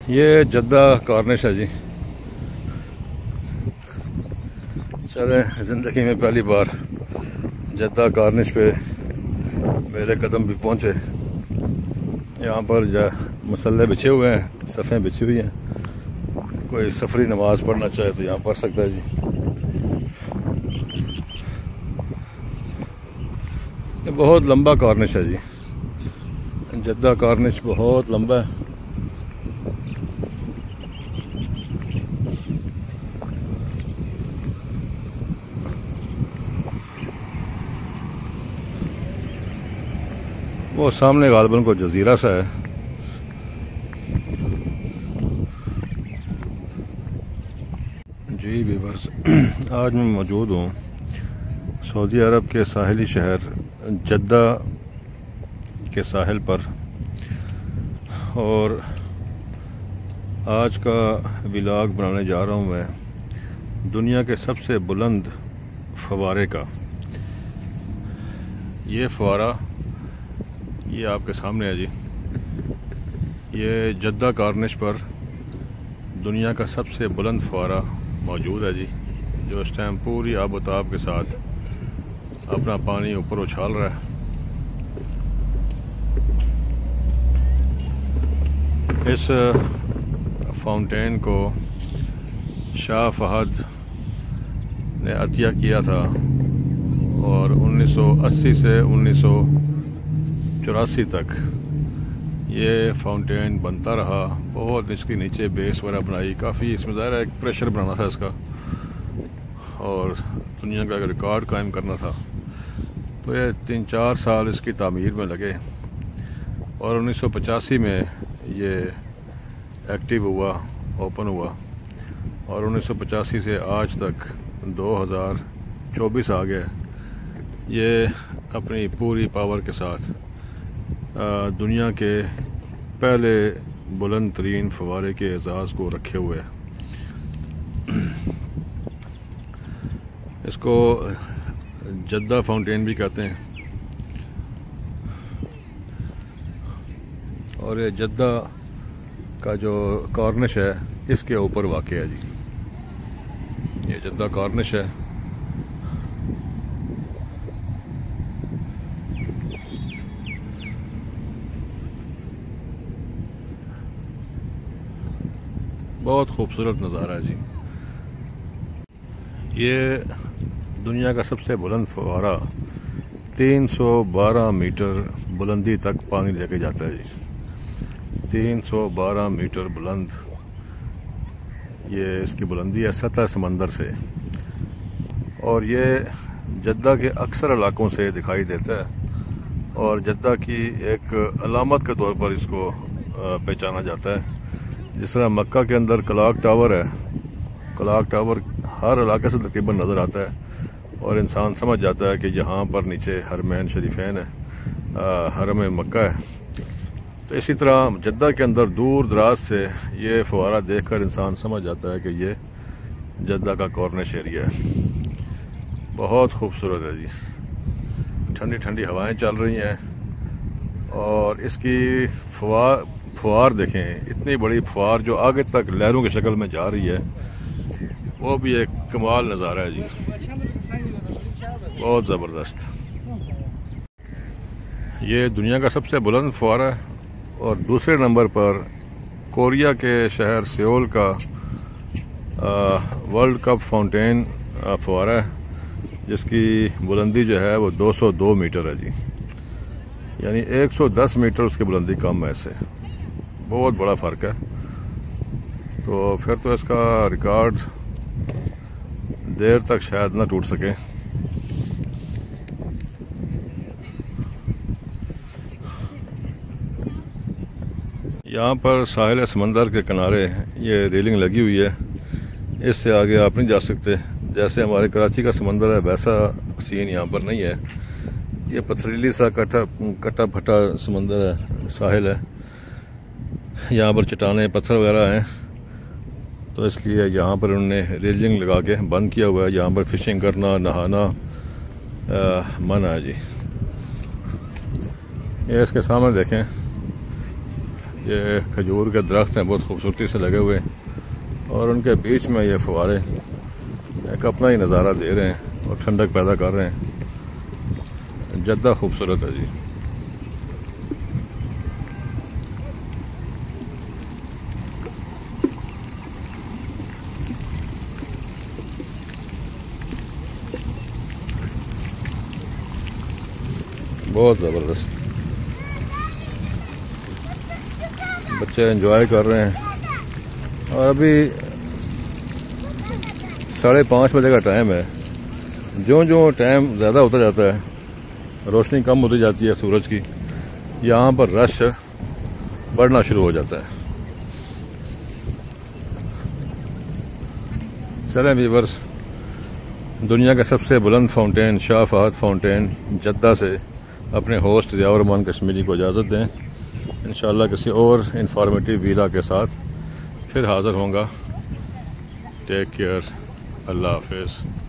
یہ Jeddah corniche ہے جی. چلیں زندگی میں پہلی بار جدہ کارنش پہ میرے قدم بھی پہنچے. یہاں پر مسلح بچھے ہوئے ہیں, صفیں بچھی ہوئی ہیں. کوئی سفری نماز پڑھنا چاہے تو یہاں پڑھ سکتا ہے جی. یہ بہت لمبا کارنش ہے جی. جدہ کارنش بہت لمبا ہے. وہ سامنے غالباً کو جزیرہ سا ہے. جی ویورز, آج میں موجود ہوں سعودی عرب کے ساحلی شہر جدہ کے ساحل پر, اور آج کا ولاگ بنانے جا رہا ہوں میں دنیا کے سب سے بلند فوارے کا. یہ فوارہ یہ آپ کے سامنے ہے جی. یہ جدہ کارنش پر دنیا کا سب سے بلند فوارہ موجود ہے جی, جو اس ٹائم پوری آب و تاب کے ساتھ اپنا پانی اوپر اچھال رہا ہے. اس فاؤنٹین کو شاہ فہد نے عطیہ کیا تھا, اور 1980 سے 1984 تک یہ فاؤنٹین بنتا رہا. بہت اس کے نیچے بیس وغیرہ بنائی, کافی اس میں ظاہر ہے ایک پریشر بنانا تھا اس کا, اور دنیا کا ایک ریکارڈ قائم کرنا تھا. تو یہ 3-4 سال اس کی تعمیر میں لگے, اور 1985 میں یہ ایکٹیو ہوا, اوپن ہوا, اور 1985 سے آج تک 2024 آ گیا. یہ اپنی پوری پاور کے ساتھ دنیا کے پہلے بلند ترین فوارے کے اعزاز کو رکھے ہوئے. اس کو جدہ فاؤنٹین بھی کہتے ہیں, اور یہ جدہ کا جو کارنش ہے اس کے اوپر واقع ہے جی. یہ جدہ کارنش ہے. بہت خوبصورت نظارہ ہے جی. یہ دنیا کا سب سے بلند فوارہ 312 میٹر بلندی تک پانی لے کے جاتا ہے جی. 312 میٹر بلند یہ اس کی بلندی ہے سطح سمندر سے, اور یہ جدہ کے اکثر علاقوں سے دکھائی دیتا ہے, اور جدہ کی ایک علامت کے طور پر اس کو پہچانا جاتا ہے. جس طرح مکہ کے اندر کلاک ٹاور ہے, کلاک ٹاور ہر علاقے سے تقریباً نظر آتا ہے, اور انسان سمجھ جاتا ہے کہ یہاں پر نیچے حرمین شریفین ہے, حرم مکہ ہے. تو اسی طرح جدہ کے اندر دور دراز سے یہ فوارہ دیکھ کر انسان سمجھ جاتا ہے کہ یہ جدہ کا کارنش ایریا ہے. بہت خوبصورت ہے جی. ٹھنڈی ٹھنڈی ہوائیں چل رہی ہیں, اور اس کی فوار دیکھیں, اتنی بڑی فوار جو آگے تک لہروں کی شکل میں جا رہی ہے, وہ بھی ایک کمال نظارہ ہے جی. بہت زبردست. یہ دنیا کا سب سے بلند فوارہ ہے, اور دوسرے نمبر پر کوریا کے شہر سیول کا ورلڈ کپ فاؤنٹین فوارہ ہے, جس کی بلندی جو ہے وہ 202 میٹر ہے جی. یعنی 110 میٹر اس کی بلندی کم ہے اس سے. بہت بڑا فرق ہے. تو پھر تو اس کا ریکارڈ دیر تک شاید نہ ٹوٹ سکے. یہاں پر ساحل سمندر کے کنارے یہ ریلنگ لگی ہوئی ہے, اس سے آگے آپ نہیں جا سکتے. جیسے ہمارے کراچی کا سمندر ہے ویسا سین یہاں پر نہیں ہے. یہ پتھریلی سا کٹا پھٹا سمندر ہے, ساحل ہے. یہاں پر چٹانیں پتھر وغیرہ ہیں, تو اس لیے یہاں پر انہوں نے ریلنگ لگا کے بند کیا ہوا ہے. یہاں پر فشنگ کرنا, نہانا منع ہے جی. یہ اس کے سامنے دیکھیں یہ کھجور کے درخت ہیں بہت خوبصورتی سے لگے ہوئے اور ان کے بیچ میں یہ فوارے ایک اپنا ہی نظارہ دے رہے ہیں اور ٹھنڈک پیدا کر رہے ہیں. جدہ خوبصورت ہے جی. بہت زبردست. بچے انجوائے کر رہے ہیں اور ابھی 5:30 بجے کا ٹائم ہے. جو ٹائم زیادہ ہوتا جاتا ہے روشنی کم ہوتی جاتی ہے سورج کی یہاں پر رش بڑھنا شروع ہو جاتا ہے. چلیں ویورز دنیا کا سب سے بلند fountain Shah Fahd fountain Jeddah سے اپنے ہوسٹ ضیاء الرحمان کشمیری کو اجازت دیں. انشاءاللہ کسی اور انفارمیٹیو ویلا کے ساتھ پھر حاضر ہوں گا. Take care. اللہ حافظ.